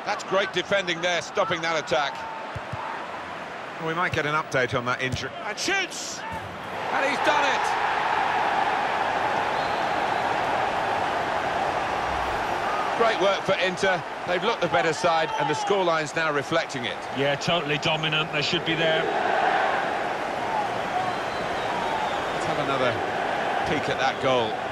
That's great defending there, stopping that attack. We might get an update on that injury. And shoots! And he's done it! Great work for Inter. They've looked the better side, and the scoreline's now reflecting it. Yeah, totally dominant. They should be there. Let's have another peek at that goal.